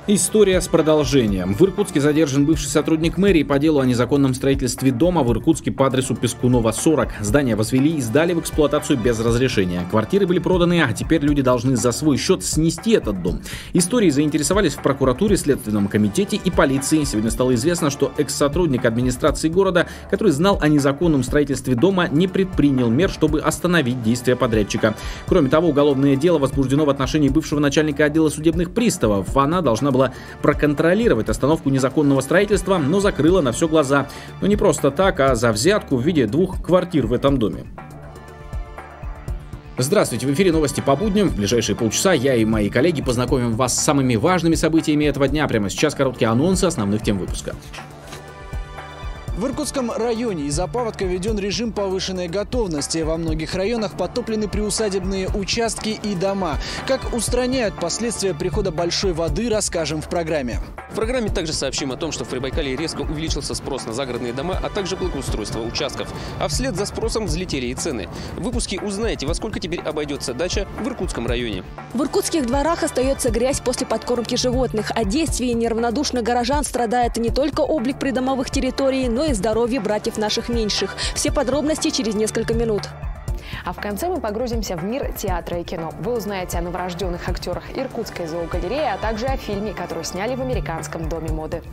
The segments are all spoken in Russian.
История с продолжением. В Иркутске задержан бывший сотрудник мэрии по делу о незаконном строительстве дома в Иркутске по адресу Пескунова, 40. Здание возвели и сдали в эксплуатацию без разрешения. Квартиры были проданы, а теперь люди должны за свой счет снести этот дом. Историей заинтересовались в прокуратуре, Следственном комитете и полиции. Сегодня стало известно, что экс-сотрудник администрации города, который знал о незаконном строительстве дома, не предпринял мер, чтобы остановить действия подрядчика. Кроме того, уголовное дело возбуждено в отношении бывшего начальника отдела судебных приставов. Она должна была проконтролировать остановку незаконного строительства, но закрыла на все глаза. Но не просто так, а за взятку в виде 2 квартир в этом доме. Здравствуйте, в эфире новости по будням. В ближайшие полчаса я и мои коллеги познакомим вас с самыми важными событиями этого дня. Прямо сейчас короткие анонсы основных тем выпуска. В Иркутском районе из-за паводка введен режим повышенной готовности. Во многих районах потоплены приусадебные участки и дома. Как устраняют последствия прихода большой воды, расскажем в программе. В программе также сообщим о том, что в Прибайкалье резко увеличился спрос на загородные дома, а также благоустройство участков. А вслед за спросом взлетели и цены. В выпуске узнаете, во сколько теперь обойдется дача в Иркутском районе. В иркутских дворах остается грязь после подкормки животных. От действий неравнодушных горожан страдает не только облик придомовых территорий, но и здоровье братьев наших меньших. Все подробности через несколько минут. А в конце мы погрузимся в мир театра и кино. Вы узнаете о новорожденных актерах Иркутской зоогалереи, а также о фильме, который сняли в американском доме моды.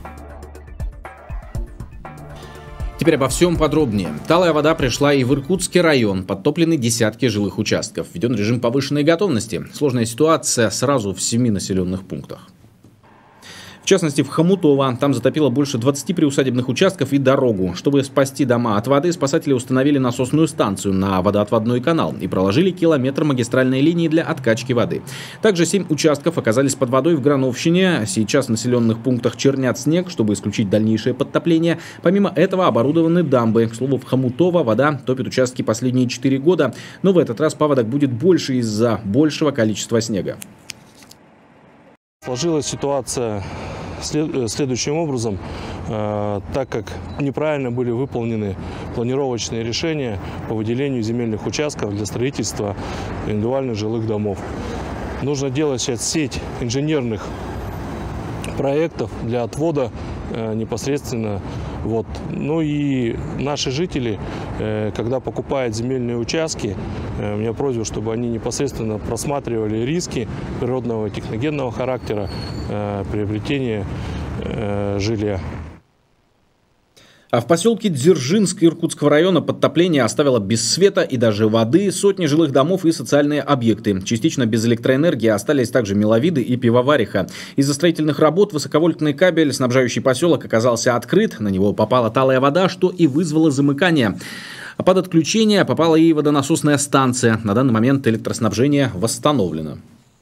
Теперь обо всем подробнее. Талая вода пришла и в Иркутский район. Подтоплены десятки жилых участков. Введен режим повышенной готовности. Сложная ситуация сразу в 7 населенных пунктах. В частности, в Хомутово. Там затопило больше 20 приусадебных участков и дорогу. Чтобы спасти дома от воды, спасатели установили насосную станцию на водоотводной канал и проложили километр магистральной линии для откачки воды. Также 7 участков оказались под водой в Грановщине. Сейчас в населенных пунктах чернят снег, чтобы исключить дальнейшее подтопление. Помимо этого оборудованы дамбы. К слову, в Хомутово вода топит участки последние 4 года. Но в этот раз паводок будет больше из-за большего количества снега. Сложилась ситуация следующим образом. Так как неправильно были выполнены планировочные решения по выделению земельных участков для строительства индивидуальных жилых домов. Нужно делать сейчас сеть инженерных проектов для отвода непосредственно. Ну и наши жители, когда покупают земельные участки, у меня просьба, чтобы они непосредственно просматривали риски природного и техногенного характера приобретения жилья. А в поселке Дзержинск Иркутского района подтопление оставило без света и даже воды сотни жилых домов и социальные объекты. Частично без электроэнергии остались также меловиды и пивовариха. Из-за строительных работ высоковольтный кабель, снабжающий поселок, оказался открыт. На него попала талая вода, что и вызвало замыкание. А под отключение попала и водонасосная станция. На данный момент электроснабжение восстановлено.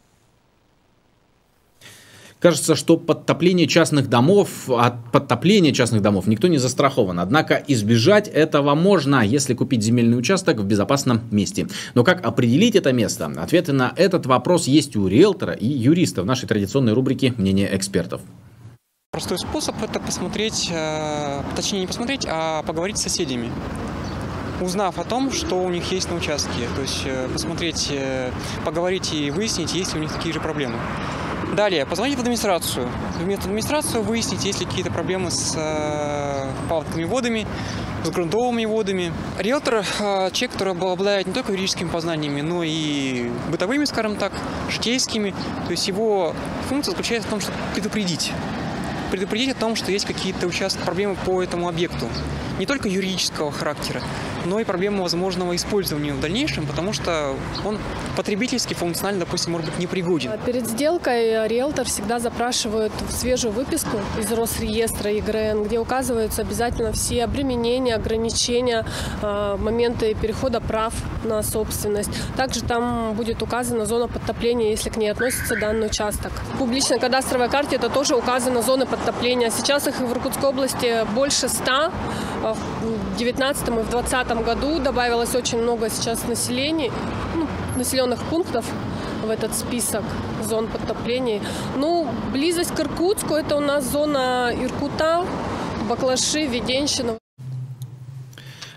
Кажется, что от подтопления частных домов никто не застрахован. Однако избежать этого можно, если купить земельный участок в безопасном месте. Но как определить это место? Ответы на этот вопрос есть у риэлтора и юриста в нашей традиционной рубрике «Мнение экспертов». Простой способ – это посмотреть, точнее не посмотреть, а поговорить с соседями. Узнав о том, что у них есть на участке. То есть посмотреть, поговорить и выяснить, есть ли у них такие же проблемы. Далее, позвонить в администрацию. В администрацию выяснить, есть ли какие-то проблемы с паводковыми водами, с грунтовыми водами. Риэлтор – человек, который обладает не только юридическими познаниями, но и бытовыми, скажем так, житейскими. То есть его функция заключается в том, чтобы предупредить о том, что есть какие-то участки, проблемы по этому объекту. Не только юридического характера, но и проблема возможного использования в дальнейшем, потому что он потребительски, функционально, допустим, может быть непригоден. Перед сделкой риэлтор всегда запрашивает свежую выписку из Росреестра ЕГРН, где указываются обязательно все обременения, ограничения, моменты перехода прав на собственность. Также там будет указана зона подтопления, если к ней относится данный участок. В публичной кадастровой карте это тоже указана зона подтопления. Сейчас их в Иркутской области больше 100. В 2019 и в 2020 году добавилось очень много сейчас населенных пунктов в этот список зон подтоплений. Близость к Иркутску – это у нас зона Иркута, Баклаши, Веденщина.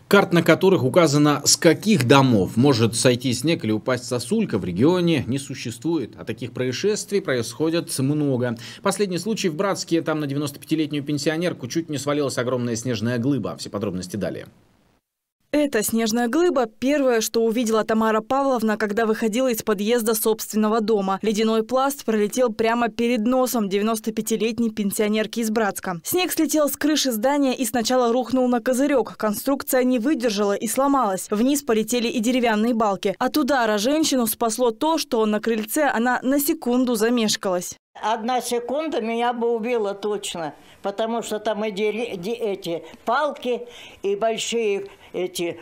Карт, на которых указано, с каких домов может сойти снег или упасть сосулька, в регионе не существует. А таких происшествий происходит много. Последний случай в Братске, там на 95-летнюю пенсионерку чуть не свалилась огромная снежная глыба. Все подробности далее. Эта снежная глыба – первое, что увидела Тамара Павловна, когда выходила из подъезда собственного дома. Ледяной пласт пролетел прямо перед носом 95-летней пенсионерки из Братска. Снег слетел с крыши здания и сначала рухнул на козырек. Конструкция не выдержала и сломалась. Вниз полетели и деревянные балки. От удара женщину спасло то, что на крыльце она на секунду замешкалась. 1 секунда меня бы убила точно, потому что там и эти палки, и большие эти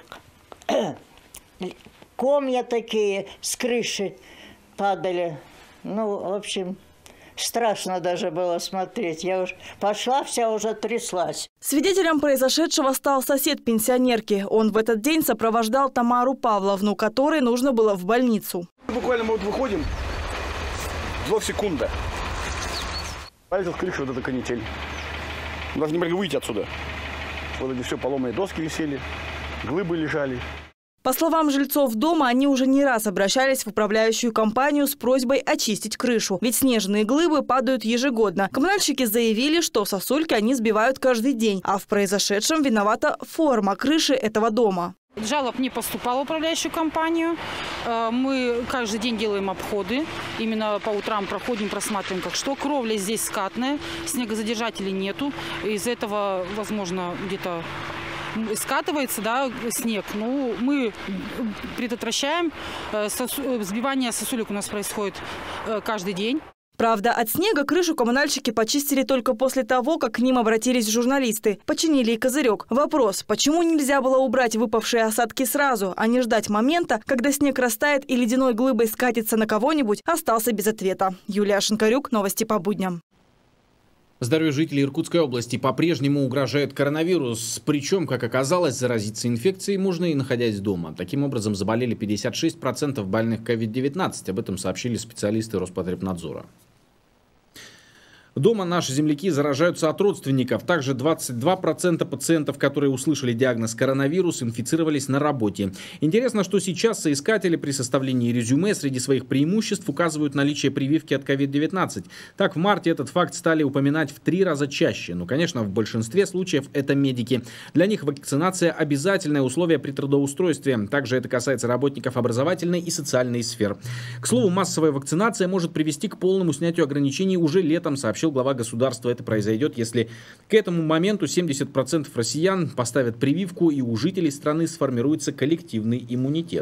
комья такие с крыши падали. Ну, в общем, страшно даже было смотреть. Я уж пошла, вся уже тряслась. Свидетелем произошедшего стал сосед пенсионерки. Он в этот день сопровождал Тамару Павловну, которой нужно было в больницу. Буквально мы вот выходим, 2 секунды. Полетел с крыши вот эта канитель. Даже не могли выйти отсюда. Вот эти все поломанные доски висели, глыбы лежали. По словам жильцов дома, они уже не раз обращались в управляющую компанию с просьбой очистить крышу. Ведь снежные глыбы падают ежегодно. Коммунальщики заявили, что сосульки они сбивают каждый день. А в произошедшем виновата форма крыши этого дома. Жалоб не поступало в управляющую компанию. Мы каждый день делаем обходы. Именно по утрам проходим, просматриваем, как что. Кровля здесь скатная, снегозадержателей нету. Из-за этого, возможно, где-то скатывается, да, снег. Ну, мы предотвращаем. Сбивание сосулек у нас происходит каждый день. Правда, от снега крышу коммунальщики почистили только после того, как к ним обратились журналисты. Починили и козырек. Вопрос, почему нельзя было убрать выпавшие осадки сразу, а не ждать момента, когда снег растает и ледяной глыбой скатится на кого-нибудь, остался без ответа. Юлия Шинкарюк, новости по будням. Здоровью жителей Иркутской области по-прежнему угрожает коронавирус. Причем, как оказалось, заразиться инфекцией можно и находясь дома. Таким образом, заболели 56% больных COVID-19. Об этом сообщили специалисты Роспотребнадзора. Дома наши земляки заражаются от родственников. Также 22% пациентов, которые услышали диагноз коронавирус, инфицировались на работе. Интересно, что сейчас соискатели при составлении резюме среди своих преимуществ указывают наличие прививки от COVID-19. Так, в марте этот факт стали упоминать в 3 раза чаще. Но, конечно, в большинстве случаев это медики. Для них вакцинация – обязательное условие при трудоустройстве. Также это касается работников образовательной и социальной сфер. К слову, массовая вакцинация может привести к полному снятию ограничений уже летом, сообщил глава государства. Это произойдет, если к этому моменту 70% россиян поставят прививку и у жителей страны сформируется коллективный иммунитет.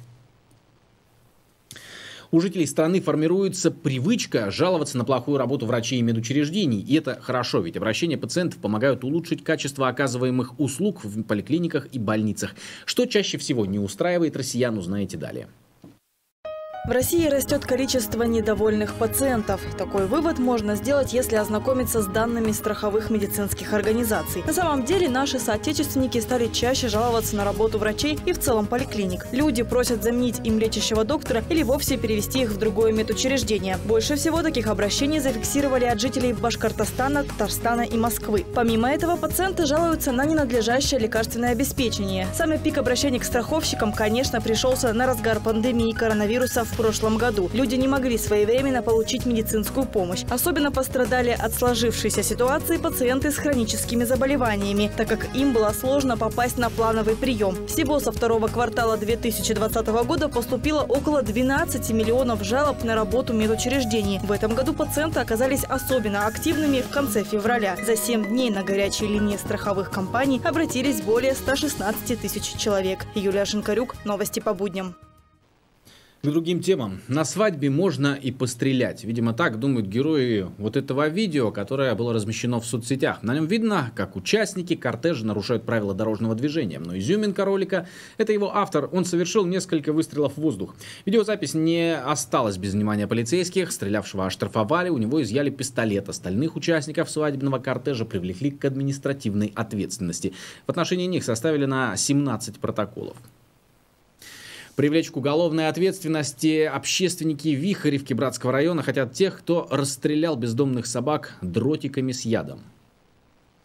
У жителей страны формируется привычка жаловаться на плохую работу врачей и медучреждений. И это хорошо, ведь обращения пациентов помогают улучшить качество оказываемых услуг в поликлиниках и больницах. Что чаще всего не устраивает россиян, узнаете далее. В России растет количество недовольных пациентов. Такой вывод можно сделать, если ознакомиться с данными страховых медицинских организаций. На самом деле наши соотечественники стали чаще жаловаться на работу врачей и в целом поликлиник. Люди просят заменить им лечащего доктора или вовсе перевести их в другое медучреждение. Больше всего таких обращений зафиксировали от жителей Башкортостана, Татарстана и Москвы. Помимо этого, пациенты жалуются на ненадлежащее лекарственное обеспечение. Самый пик обращений к страховщикам, конечно, пришелся на разгар пандемии коронавируса в прошлом году. Люди не могли своевременно получить медицинскую помощь. Особенно пострадали от сложившейся ситуации пациенты с хроническими заболеваниями, так как им было сложно попасть на плановый прием. Всего со второго квартала 2020 года поступило около 12 миллионов жалоб на работу медучреждений. В этом году пациенты оказались особенно активными в конце февраля. За 7 дней на горячей линии страховых компаний обратились более 116 тысяч человек. Юлия Шинкарюк, новости по будням. К другим темам. На свадьбе можно и пострелять. Видимо, так думают герои вот этого видео, которое было размещено в соцсетях. На нем видно, как участники кортежа нарушают правила дорожного движения. Но изюминка ролика – это его автор. Он совершил несколько выстрелов в воздух. Видеозапись не осталась без внимания полицейских. Стрелявшего оштрафовали, у него изъяли пистолет. Остальных участников свадебного кортежа привлекли к административной ответственности. В отношении них составили на 17 протоколов. Привлечь к уголовной ответственности общественники Вихаревки Братского района хотят тех, кто расстрелял бездомных собак дротиками с ядом.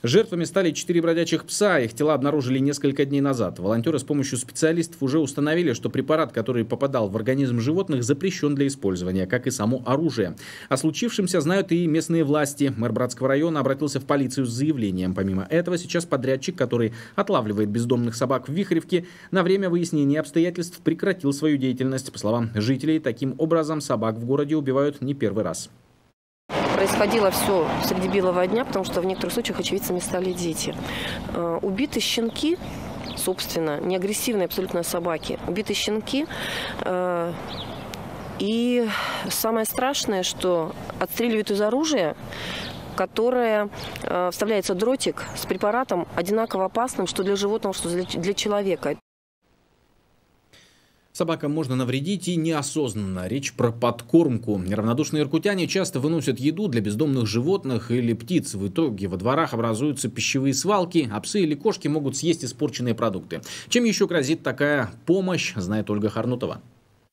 Жертвами стали 4 бродячих пса. Их тела обнаружили несколько дней назад. Волонтеры с помощью специалистов уже установили, что препарат, который попадал в организм животных, запрещен для использования, как и само оружие. О случившемся знают и местные власти. Мэр Братского района обратился в полицию с заявлением. Помимо этого, сейчас подрядчик, который отлавливает бездомных собак в Вихревке, на время выяснения обстоятельств прекратил свою деятельность. По словам жителей, таким образом собак в городе убивают не первый раз. Происходило все среди белого дня, потому что в некоторых случаях очевидцами стали дети. Убиты щенки, собственно, не агрессивные абсолютно собаки, убиты щенки. И самое страшное, что отстреливают из оружия, которое вставляется дротик с препаратом одинаково опасным, что для животного, что для человека. Собакам можно навредить и неосознанно. Речь про подкормку. Неравнодушные иркутяне часто выносят еду для бездомных животных или птиц. В итоге во дворах образуются пищевые свалки, а псы или кошки могут съесть испорченные продукты. Чем еще грозит такая помощь, знает Ольга Харнутова.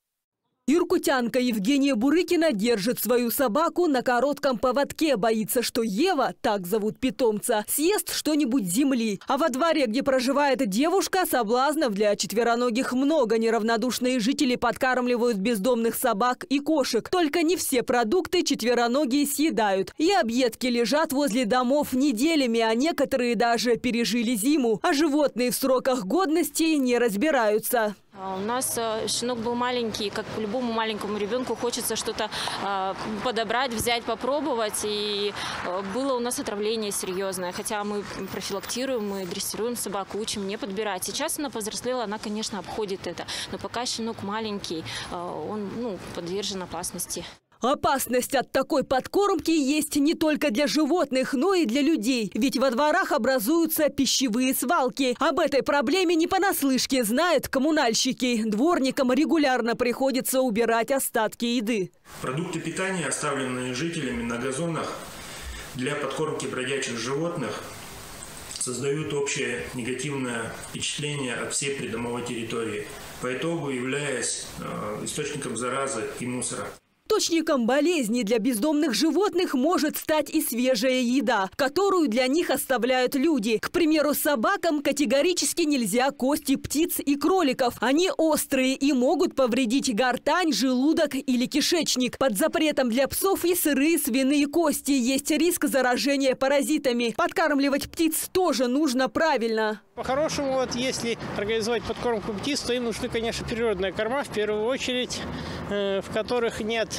Иркутянка Евгения Бурыкина держит свою собаку на коротком поводке. Боится, что Ева, так зовут питомца, съест что-нибудь с земли. А во дворе, где проживает девушка, соблазнов для четвероногих много. Неравнодушные жители подкармливают бездомных собак и кошек. Только не все продукты четвероногие съедают. И объедки лежат возле домов неделями, а некоторые даже пережили зиму. А животные в сроках годности не разбираются. У нас щенок был маленький, как любому маленькому ребенку хочется что-то подобрать, взять, попробовать. И было у нас отравление серьезное. Хотя мы профилактируем, мы дрессируем собаку, учим не подбирать. Сейчас она повзрослела, она, конечно, обходит это. Но пока щенок маленький, он подвержен опасности. Опасность от такой подкормки есть не только для животных, но и для людей. Ведь во дворах образуются пищевые свалки. Об этой проблеме не понаслышке знают коммунальщики. Дворникам регулярно приходится убирать остатки еды. Продукты питания, оставленные жителями на газонах для подкормки бродячих животных, создают общее негативное впечатление от всей придомовой территории, по итогу являясь источником заразы и мусора. Источником болезни для бездомных животных может стать и свежая еда, которую для них оставляют люди. К примеру, собакам категорически нельзя кости птиц и кроликов. Они острые и могут повредить гортань, желудок или кишечник. Под запретом для псов и сырые свиные кости. Есть риск заражения паразитами. Подкармливать птиц тоже нужно правильно. По-хорошему, если организовать подкормку птиц, то им нужны, конечно, природные корма, в первую очередь, в которых нет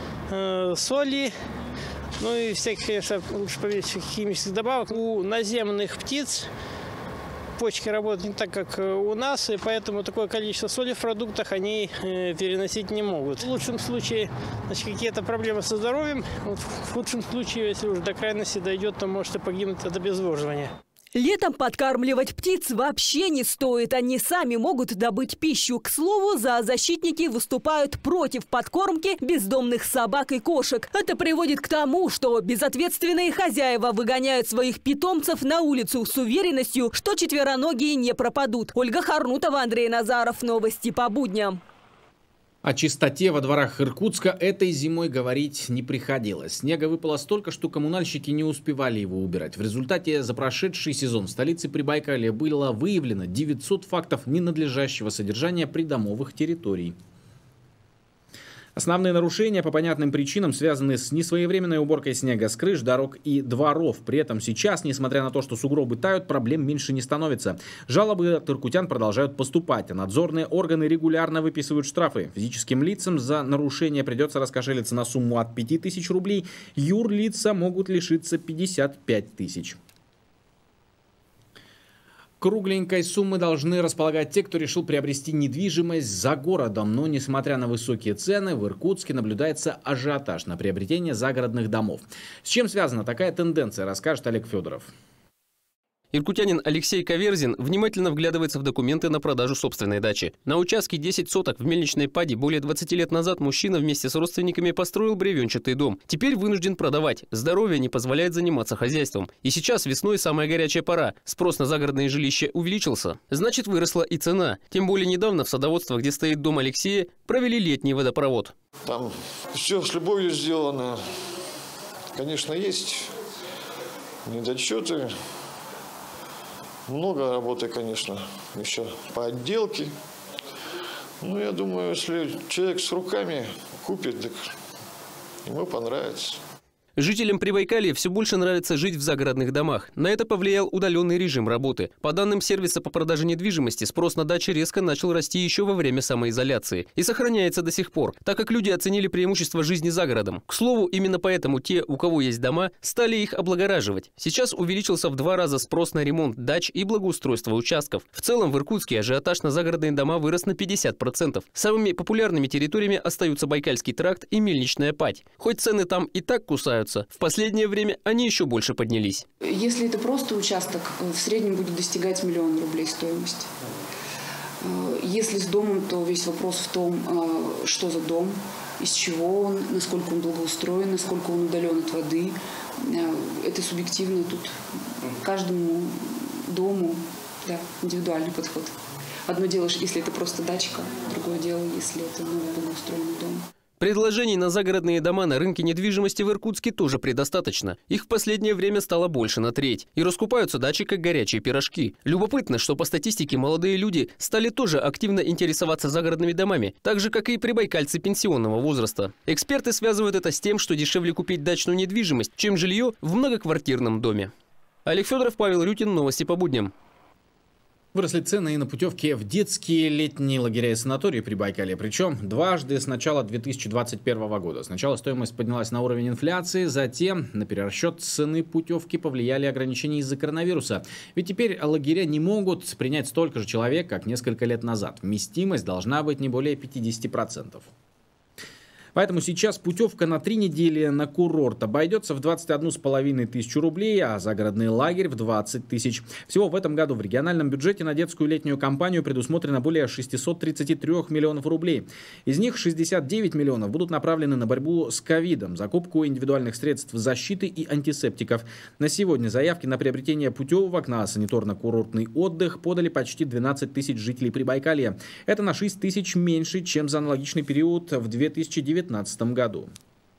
соли, и всяких, конечно, лучше поменьше химических добавок. У наземных птиц почки работают не так, как у нас, и поэтому такое количество соли в продуктах они переносить не могут. В лучшем случае, какие-то проблемы со здоровьем, в худшем случае, если уже до крайности дойдет, то может и погибнуть от обезвоживания. Летом подкармливать птиц вообще не стоит. Они сами могут добыть пищу. К слову, зоозащитники выступают против подкормки бездомных собак и кошек. Это приводит к тому, что безответственные хозяева выгоняют своих питомцев на улицу с уверенностью, что четвероногие не пропадут. Ольга Харнутова, Андрей Назаров. Новости по будням. О чистоте во дворах Иркутска этой зимой говорить не приходилось. Снега выпало столько, что коммунальщики не успевали его убирать. В результате за прошедший сезон в столице Прибайкалья было выявлено 900 фактов ненадлежащего содержания придомовых территорий. Основные нарушения по понятным причинам связаны с несвоевременной уборкой снега с крыш, дорог и дворов. При этом сейчас, несмотря на то, что сугробы тают, проблем меньше не становится. Жалобы от иркутян продолжают поступать, а надзорные органы регулярно выписывают штрафы. Физическим лицам за нарушение придется раскошелиться на сумму от 5000 рублей, юрлица могут лишиться 55 тысяч. Кругленькой суммы должны располагать те, кто решил приобрести недвижимость за городом. Но, несмотря на высокие цены, в Иркутске наблюдается ажиотаж на приобретение загородных домов. С чем связана такая тенденция, расскажет Олег Федоров. Иркутянин Алексей Каверзин внимательно вглядывается в документы на продажу собственной дачи. На участке 10 соток в Мельничной Паде более 20 лет назад мужчина вместе с родственниками построил бревенчатый дом. Теперь вынужден продавать. Здоровье не позволяет заниматься хозяйством. И сейчас весной самая горячая пора. Спрос на загородные жилища увеличился. Значит, выросла и цена. Тем более недавно в садоводство, где стоит дом Алексея, провели летний водопровод. Там все с любовью сделано. Конечно, есть недочеты. Много работы, конечно, еще по отделке. Ну, я думаю, если человек с руками купит, так ему понравится. Жителям Прибайкалья все больше нравится жить в загородных домах. На это повлиял удаленный режим работы. По данным сервиса по продаже недвижимости, спрос на дачи резко начал расти еще во время самоизоляции. И сохраняется до сих пор, так как люди оценили преимущество жизни за городом. К слову, именно поэтому те, у кого есть дома, стали их облагораживать. Сейчас увеличился в 2 раза спрос на ремонт дач и благоустройство участков. В целом в Иркутске ажиотаж на загородные дома вырос на 50%. Самыми популярными территориями остаются Байкальский тракт и Мельничная Падь. Хоть цены там и так кусаются, в последнее время они еще больше поднялись. Если это просто участок, в среднем будет достигать 1 000 000 рублей стоимость. Если с домом, то весь вопрос в том, что за дом, из чего он, насколько он благоустроен, насколько он удален от воды. Это субъективно, тут каждому дому индивидуальный подход. Одно дело, если это просто дачка, другое дело, если это новый благоустроенный дом. Предложений на загородные дома на рынке недвижимости в Иркутске тоже предостаточно. Их в последнее время стало больше на треть. И раскупаются дачи как горячие пирожки. Любопытно, что по статистике молодые люди стали тоже активно интересоваться загородными домами, так же, как и прибайкальцы пенсионного возраста. Эксперты связывают это с тем, что дешевле купить дачную недвижимость, чем жилье в многоквартирном доме. Олег Федоров, Павел Рютин. Новости по будням. Выросли цены и на путевки в детские летние лагеря и санатории Прибайкалья. Причем дважды с начала 2021 года. Сначала стоимость поднялась на уровень инфляции, затем на перерасчет цены путевки повлияли ограничения из-за коронавируса. Ведь теперь лагеря не могут принять столько же человек, как несколько лет назад. Вместимость должна быть не более 50%. Поэтому сейчас путевка на 3 недели на курорт обойдется в 21 500 рублей, а загородный лагерь в 20 тысяч. Всего в этом году в региональном бюджете на детскую летнюю кампанию предусмотрено более 633 миллионов рублей. Из них 69 миллионов будут направлены на борьбу с ковидом, закупку индивидуальных средств защиты и антисептиков. На сегодня заявки на приобретение путевок на санаторно-курортный отдых подали почти 12 тысяч жителей Прибайкалья. Это на 6 тысяч меньше, чем за аналогичный период в 2019 году.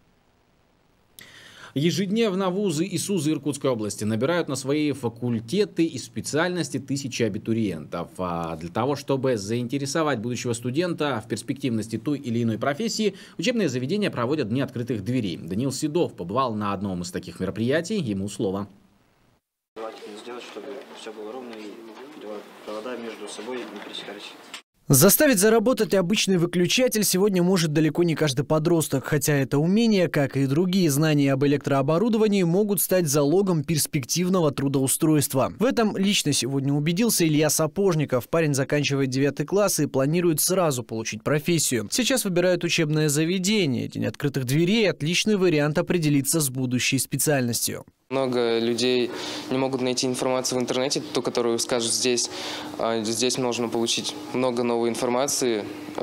Ежедневно вузы и СУЗы Иркутской области набирают на свои факультеты и специальности тысячи абитуриентов. А для того, чтобы заинтересовать будущего студента в перспективности той или иной профессии, учебные заведения проводят дни открытых дверей. Даниил Седов побывал на одном из таких мероприятий, ему слово. Давайте сделать, чтобы все было ровно и провода между собой не пересекались. Заставить заработать обычный выключатель сегодня может далеко не каждый подросток, хотя это умение, как и другие знания об электрооборудовании, могут стать залогом перспективного трудоустройства. В этом лично сегодня убедился Илья Сапожников. Парень заканчивает 9 класс и планирует сразу получить профессию. Сейчас выбирают учебное заведение. День открытых дверей – отличный вариант определиться с будущей специальностью. Много людей не могут найти информацию в интернете, ту, которую скажут здесь. Здесь можно получить много новой информации,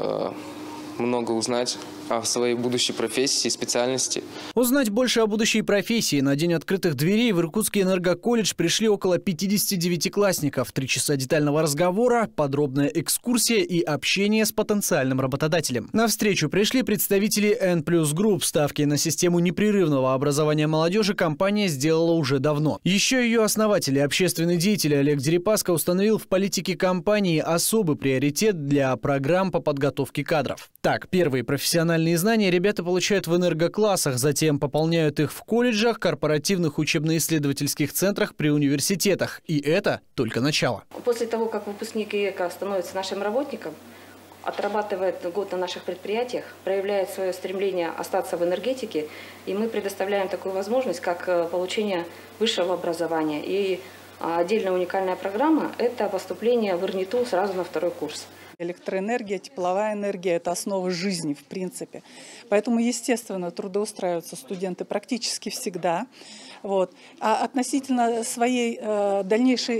много узнать о своей будущей профессии, специальности. Узнать больше о будущей профессии на День открытых дверей в Иркутский энергоколледж пришли около 50 девятиклассников. 3 часа детального разговора, подробная экскурсия и общение с потенциальным работодателем. На встречу пришли представители N+ Group. Ставки на систему непрерывного образования молодежи компания сделала уже давно. Еще ее основатель и общественный деятель Олег Дерипаска установил в политике компании особый приоритет для программ по подготовке кадров. Так, первые профессиональные знания ребята получают в энергоклассах, затем пополняют их в колледжах, корпоративных учебно-исследовательских центрах при университетах. И это только начало. После того, как выпускник ИЭКа становится нашим работником, отрабатывает год на наших предприятиях, проявляет свое стремление остаться в энергетике, и мы предоставляем такую возможность, как получение высшего образования. И отдельная уникальная программа – это поступление в ИРНИТУ сразу на 2-й курс. Электроэнергия, тепловая энергия – это основа жизни в принципе. Поэтому, естественно, трудоустраиваются студенты практически всегда. Вот. А относительно своей дальнейшей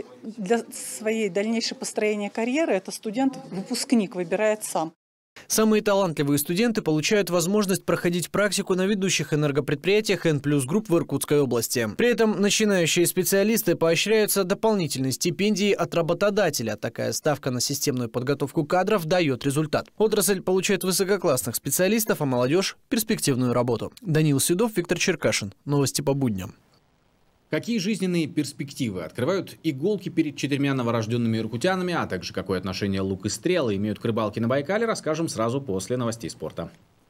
построения карьеры, это студент-выпускник выбирает сам. Самые талантливые студенты получают возможность проходить практику на ведущих энергопредприятиях N+ Group в Иркутской области. При этом начинающие специалисты поощряются дополнительной стипендией от работодателя. Такая ставка на системную подготовку кадров дает результат. Отрасль получает высококлассных специалистов, а молодежь – перспективную работу. Даниил Седов, Виктор Черкашин. Новости по будням. Какие жизненные перспективы открывают иголки перед 4 новорожденными иркутянами, а также какое отношение лук и стрелы имеют к рыбалке на Байкале, расскажем сразу после новостей спорта.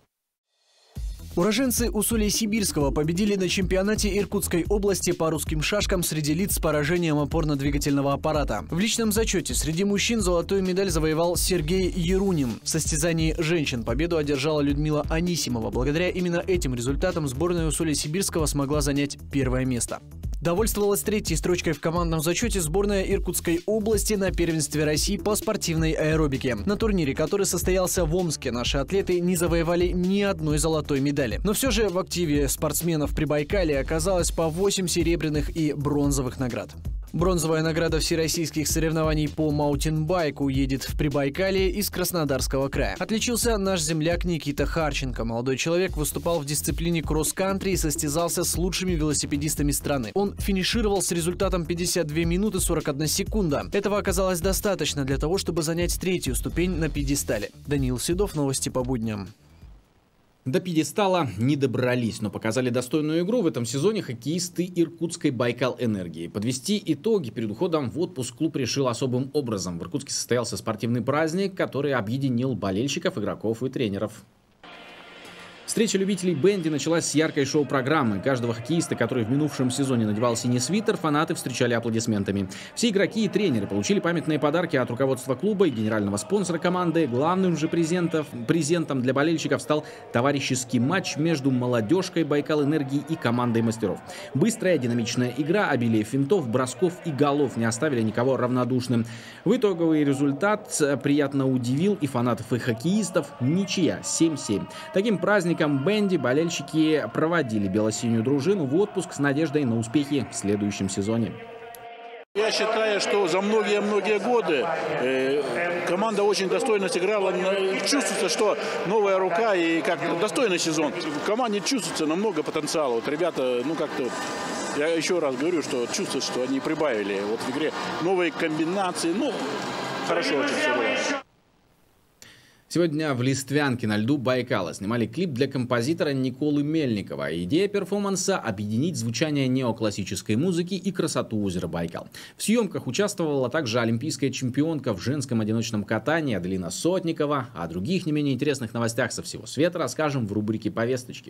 Уроженцы Усолья-Сибирского победили на чемпионате Иркутской области по русским шашкам среди лиц с поражением опорно-двигательного аппарата. В личном зачете среди мужчин золотую медаль завоевал Сергей Ерунин. В состязании женщин победу одержала Людмила Анисимова. Благодаря именно этим результатам сборная Усолья-Сибирского смогла занять первое место. Довольствовалась третьей строчкой в командном зачете сборная Иркутской области на первенстве России по спортивной аэробике. На турнире, который состоялся в Омске, наши атлеты не завоевали ни одной золотой медали. Но все же в активе спортсменов при Байкале оказалось по 8 серебряных и бронзовых наград. Бронзовая награда всероссийских соревнований по маунтинбайку едет в Прибайкалье из Краснодарского края. Отличился наш земляк Никита Харченко. Молодой человек выступал в дисциплине кросс-кантри и состязался с лучшими велосипедистами страны. Он финишировал с результатом 52 минуты 41 секунда. Этого оказалось достаточно для того, чтобы занять третью ступень на пьедестале. Даниил Седов, новости по будням. До пьедестала не добрались, но показали достойную игру в этом сезоне хоккеисты иркутской Байкал-Энергии. Подвести итоги перед уходом в отпуск клуб решил особым образом. В Иркутске состоялся спортивный праздник, который объединил болельщиков, игроков и тренеров. Встреча любителей бенди началась с яркой шоу-программы. Каждого хоккеиста, который в минувшем сезоне надевал синий свитер, фанаты встречали аплодисментами. Все игроки и тренеры получили памятные подарки от руководства клуба и генерального спонсора команды. Главным же презентом для болельщиков стал товарищеский матч между молодежкой Байкал-Энергии и командой мастеров. Быстрая, динамичная игра, обилие финтов, бросков и голов не оставили никого равнодушным. В итоговый результат приятно удивил и фанатов, и хоккеистов. Ничья 7-7. Таким праздником бенди болельщики проводили бело-синюю дружину в отпуск с надеждой на успехи в следующем сезоне. Я считаю, что за многие-многие годы команда очень достойно сыграла. Чувствуется, что новая рука и как достойный сезон. В команде чувствуется намного потенциала. Вот ребята, как-то, я еще раз говорю, что чувствуется, что они прибавили вот в игре новые комбинации. Хорошо очень все было. Сегодня в Листвянке на льду Байкала снимали клип для композитора Николы Мельникова. Идея перформанса – объединить звучание неоклассической музыки и красоту озера Байкал. В съемках участвовала также олимпийская чемпионка в женском одиночном катании Аделина Сотникова. О других не менее интересных новостях со всего света расскажем в рубрике «Повесточки».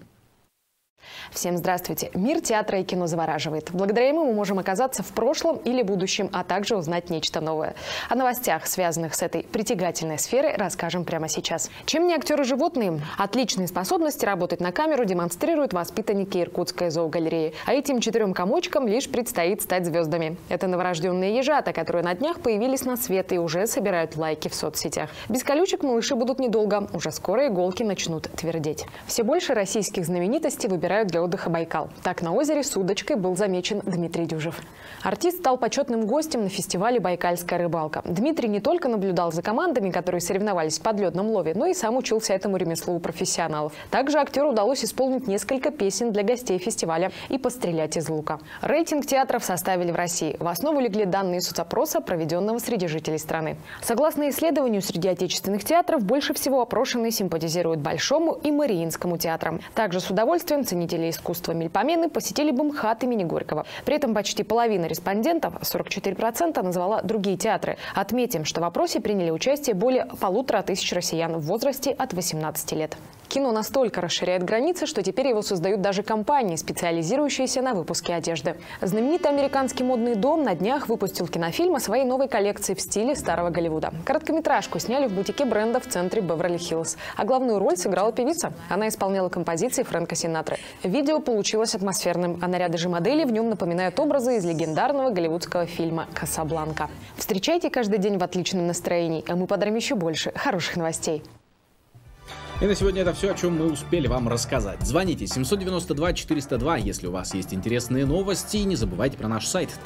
Всем здравствуйте! Мир театра и кино завораживает. Благодаря ему мы можем оказаться в прошлом или будущем, а также узнать нечто новое. О новостях, связанных с этой притягательной сферой, расскажем прямо сейчас. Чем не актеры-животные? Отличные способности работать на камеру демонстрируют воспитанники Иркутской зоогалереи. А этим 4 комочкам лишь предстоит стать звездами. Это новорожденные ежата, которые на днях появились на свет и уже собирают лайки в соцсетях. Без колючек малыши будут недолго. Уже скоро иголки начнут твердеть. Все больше российских знаменитостей выбирают для отдыха Байкал. Так на озере с удочкой был замечен Дмитрий Дюжев. Артист стал почетным гостем на фестивале «Байкальская рыбалка». Дмитрий не только наблюдал за командами, которые соревновались в подледном лове, но и сам учился этому ремеслу у профессионалов. Также актеру удалось исполнить несколько песен для гостей фестиваля и пострелять из лука. Рейтинг театров составили в России. В основу легли данные соцопроса, проведенного среди жителей страны. Согласно исследованию, среди отечественных театров больше всего опрошенные симпатизируют Большому и Мариинскому театрам. Также с удовольствием ценители искусства Мельпомены посетили бы МХАТ имени Горького. При этом почти половина респондентов, 44%, назвала другие театры. Отметим, что в опросе приняли участие более 1500 россиян в возрасте от 18 лет. Кино настолько расширяет границы, что теперь его создают даже компании, специализирующиеся на выпуске одежды. Знаменитый американский модный дом на днях выпустил кинофильм о своей новой коллекции в стиле старого Голливуда. Короткометражку сняли в бутике бренда в центре Беверли-Хиллз. А главную роль сыграла певица. Она исполняла композиции Фрэнка Синатры. Видео получилось атмосферным, а наряды же моделей в нем напоминают образы из легендарного голливудского фильма «Касабланка». Встречайте каждый день в отличном настроении, а мы подарим еще больше хороших новостей. И на сегодня это все, о чем мы успели вам рассказать. Звоните 792-402, если у вас есть интересные новости. И не забывайте про наш сайт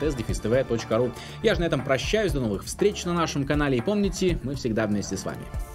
www.ntsdefistv.ru. Я же на этом прощаюсь. До новых встреч на нашем канале. И помните, мы всегда вместе с вами.